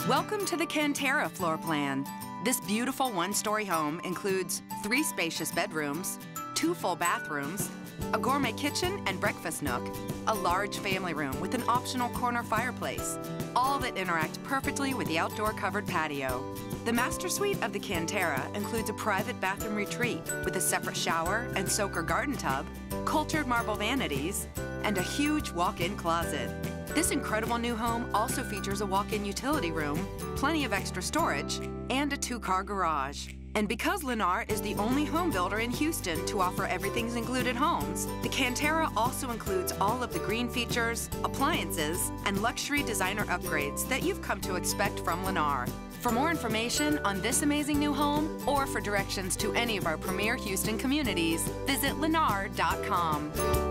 Welcome to the Cantera floor plan. This beautiful one-story home includes 3 spacious bedrooms, 2 full bathrooms, a gourmet kitchen and breakfast nook, a large family room with an optional corner fireplace, all that interact perfectly with the outdoor covered patio. The master suite of the Cantera includes a private bathroom retreat with a separate shower and soaker garden tub, cultured marble vanities, and a huge walk-in closet. This incredible new home also features a walk-in utility room, plenty of extra storage, and a 2-car garage. And because Lennar is the only home builder in Houston to offer everything's included homes, the Cantera also includes all of the green features, appliances, and luxury designer upgrades that you've come to expect from Lennar. For more information on this amazing new home, or for directions to any of our premier Houston communities, visit lennar.com.